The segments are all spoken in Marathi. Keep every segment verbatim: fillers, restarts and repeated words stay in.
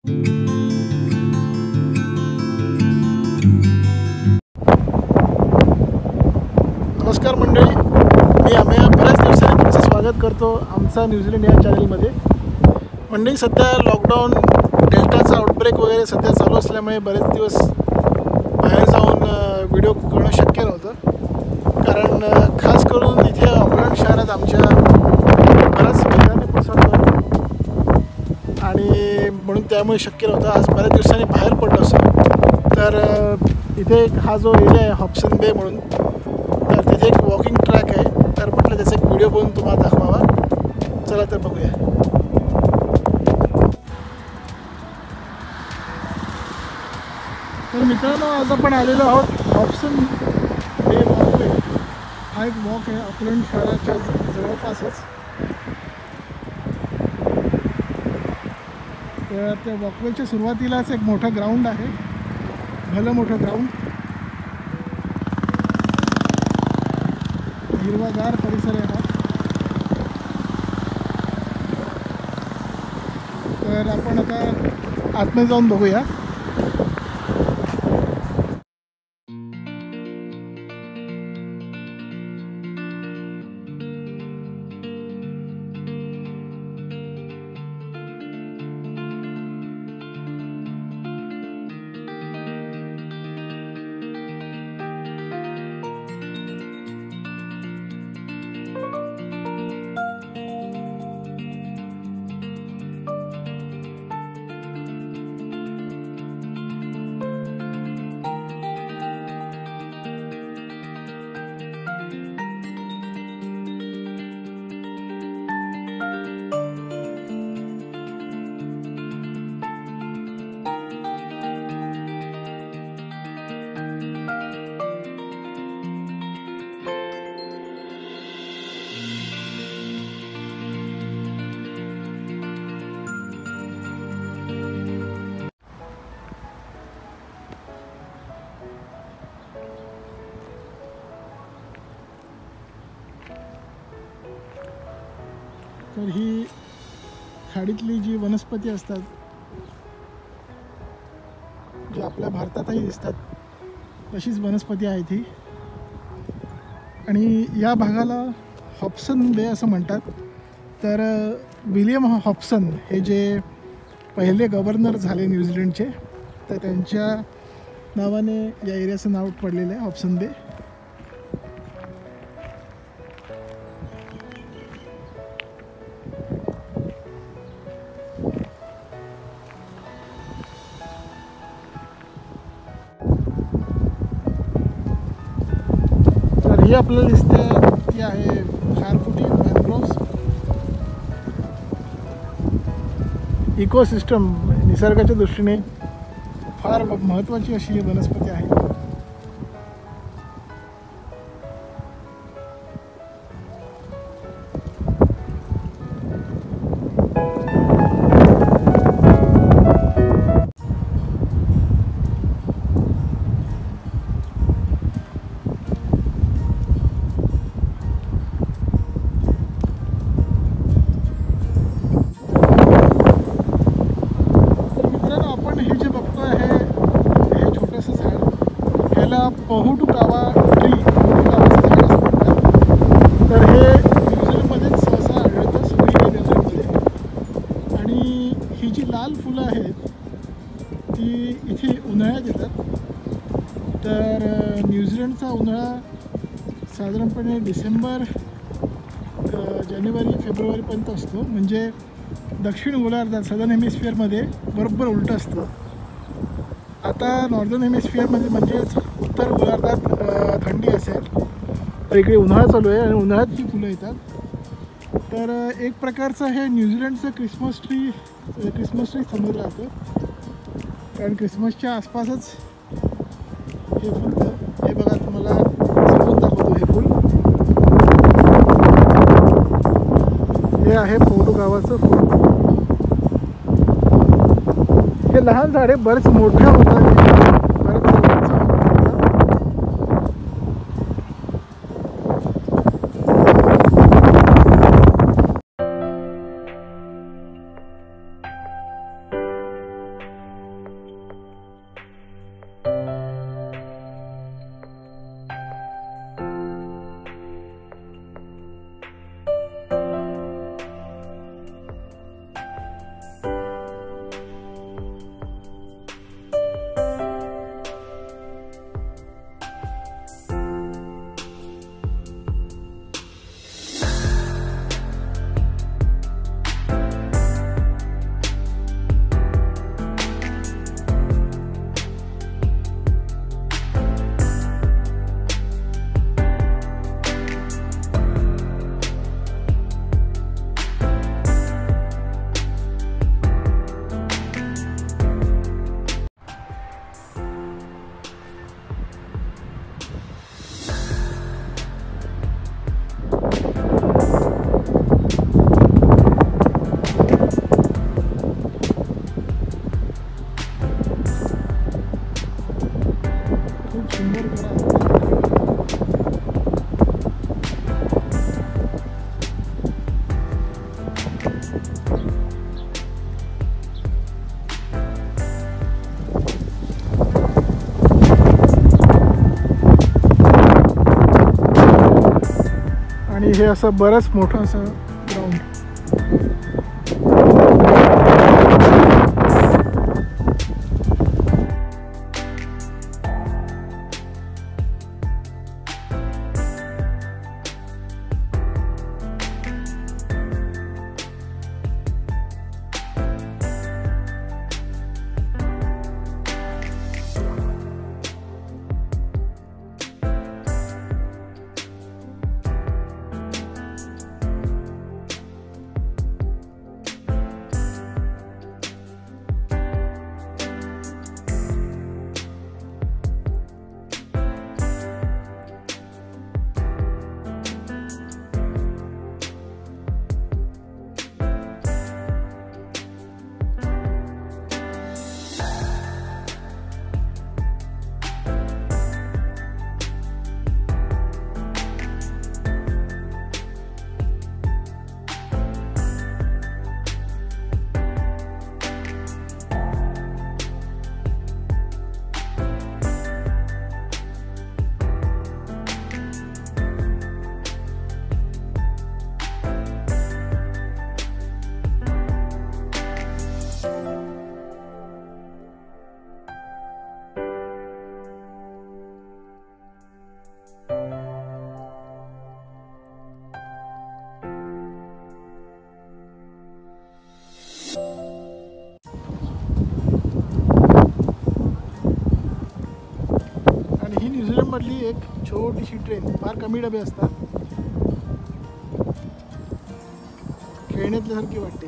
नमस्कार मंडळी, मी आम्ही बऱ्याच दिवसांनी तुमचं स्वागत करतो आमचा न्यूझीलंड या चॅनलमध्ये. मंडळी, सध्या लॉकडाऊन डेल्टाचा आउटब्रेक वगैरे सध्या चालू असल्यामुळे बरेच दिवस बाहेर जाऊन व्हिडिओ करणं शक्य नव्हतं. कारण खास करून इथे ऑकलंड शहरात आमच्या बराच वेगाने पसरतो आणि म्हणून त्यामुळे शक्य नव्हतं. आज बऱ्याच दिवसांनी बाहेर पडलो असं तर इथे एक हा जो एरिया आहे हॉब्सन बे म्हणून, तर तिथे एक वॉकिंग ट्रॅक आहे. तर म्हटलं त्याचा एक व्हिडिओ बनवून तुम्हाला दाखवावा. चला तर बघूया. तर मित्रांनो, आज आपण आलेलो आहोत हॉब्सन बे वॉकवे. हा एक वॉक आहे ऑकलंड शहराच्या जवळपासच. तर त्या वॉकवेच्या सुरुवातीलाच एक मोठं ग्राउंड आहे, भलं मोठं ग्राउंड. हिरवागार परिसर आहे हा. तर आपण आता आतमध्ये जाऊन बघूया. तर ही खाडीतली जी वनस्पती असतात, जी आपल्या भारतातही दिसतात, तशीच वनस्पती आहे ती. आणि या भागाला हॉब्सन बे असं म्हणतात. तर विलियम हॉब्सन हे जे पहिले गव्हर्नर झाले न्यूझीलंडचे, तर त्यांच्या नावाने या एरियाचं नाव पडलेलं आहे हॉब्सन बे. ही आपल्याला दिसते ती आहे खारफुटी मॅनग्रोव्स. इकोसिस्टम, निसर्गाच्या दृष्टीने फार महत्त्वाची अशी ही वनस्पती आहे. पहुटू कावा ट्री तर हे न्यूझीलंडमध्येच सहसा आढळतं, सगळीकडे न्यूझीलंडमध्ये. आणि ही जी लाल फुलं आहेत ती इथे उन्हाळ्यात येतात. तर न्यूझीलंडचा उन्हाळा साधारणपणे डिसेंबर जानेवारी फेब्रुवारीपर्यंत असतो. म्हणजे दक्षिण गोलार्धात सदर्न हेमिस्फिअरमध्ये बरोबर उलटं असतं. आता नॉर्दर्न हेमिस्फिअरमध्ये म्हणजेच उत्तर गोलार्धात थंडी असेल, तर इकडे उन्हाळा चालू आहे आणि उन्हाळ्यात ही फुलं येतात. तर एक प्रकारचं हे न्यूझीलंडचं क्रिसमस ट्री क्रिसमस ट्री समजलं जातं. कारण क्रिसमसच्या आसपासच हे फुलतं. हे बघा, तुम्हाला समजून दाखवतो. हे फुल हे आहे पहुटू गावाचं फुल. हे लहान झाडे बरेच मोठ्या होतात. हे असं बरंच मोठं असं ग्राउंड. मधली एक छोटीशी ट्रेन, फार कमी डबे असतात, खेळण्यातल्यासारखी वाटते.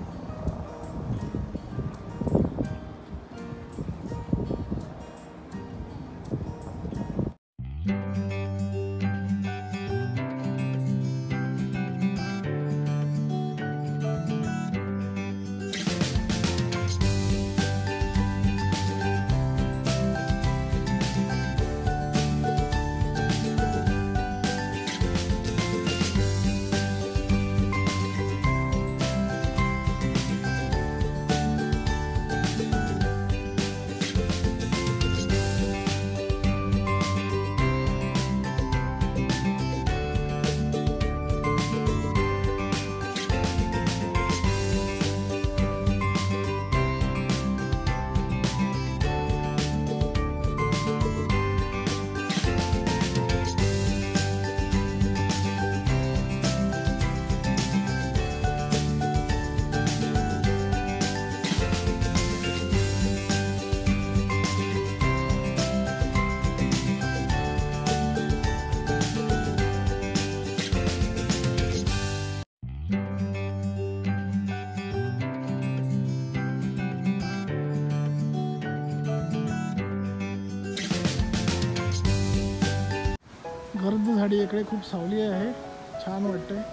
गर्द झाडी, इकडे खूप सावली आहे, छान वाटतंय.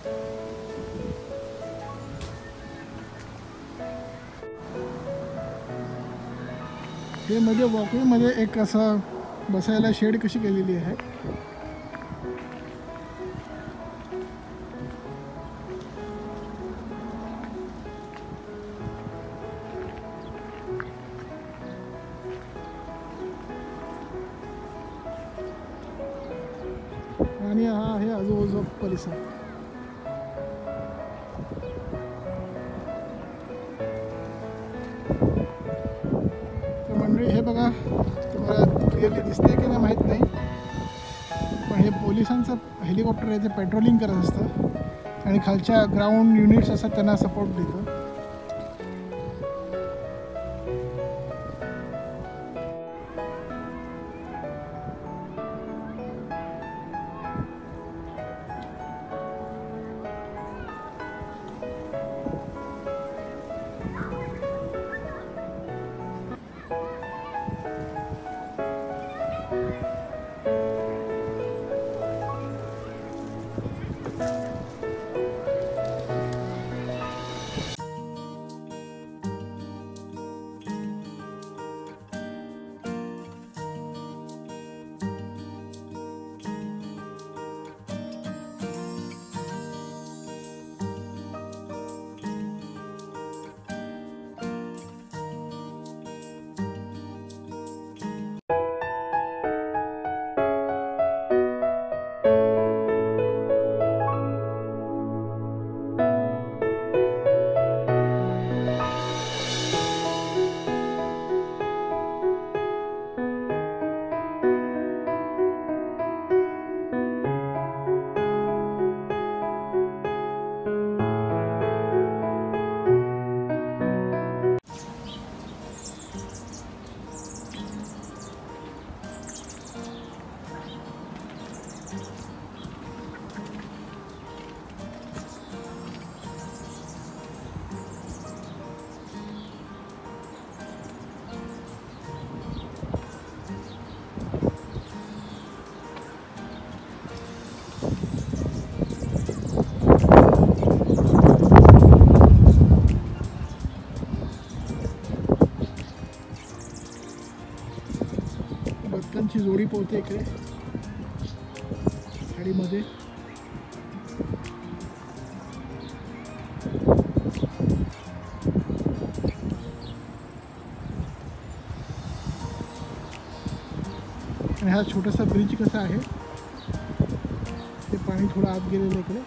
हे मध्ये वॉकवे मध्ये एक असं बसायला शेड कशी केलेली आहे. आणि हा आहे आजूबाजूचा परिसर. तर मंडळी हे बघा, तुम्हाला क्लिअरली दिसते की नाही माहीत नाही, पण हे पोलिसांचं हेलिकॉप्टर आहे, ते पेट्रोलिंग करत असतं आणि खालच्या ग्राउंड युनिट्स असतात त्यांना सपोर्ट देतं. बायकांची जोडी पोहते इकडे खाडीमध्ये. आणि हा छोटासा ब्रिज कसा आहे ते पाणी थोडं आत गेलेलं इकडे.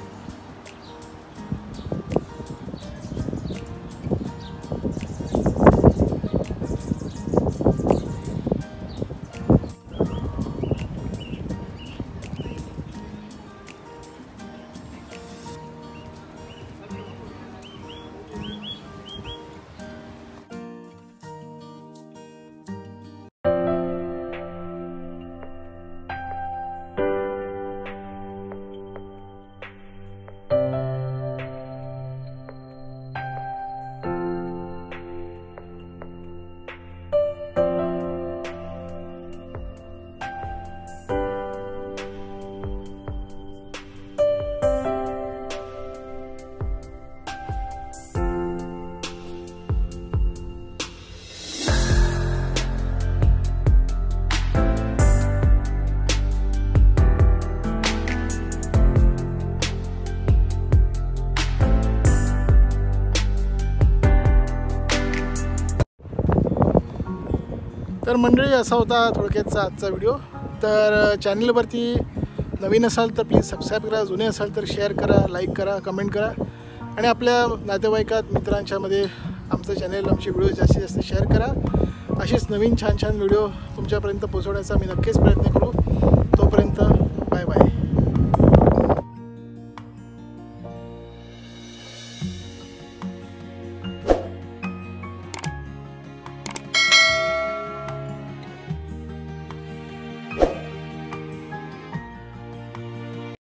तर मंडळी असा होता थोडक्यातचा आजचा व्हिडिओ. तर चॅनलवरती नवीन असाल तर प्लीज सबस्क्राईब करा, जुने असाल तर शेअर करा, लाईक करा, कमेंट करा आणि आपल्या नातेवाईकात मित्रांच्यामध्ये आमचं चॅनल, आमचे व्हिडिओ जास्तीत जास्त शेअर करा. असेच नवीन छान छान व्हिडिओ तुमच्यापर्यंत पोहोचवण्याचा मी नक्कीच प्रयत्न करू.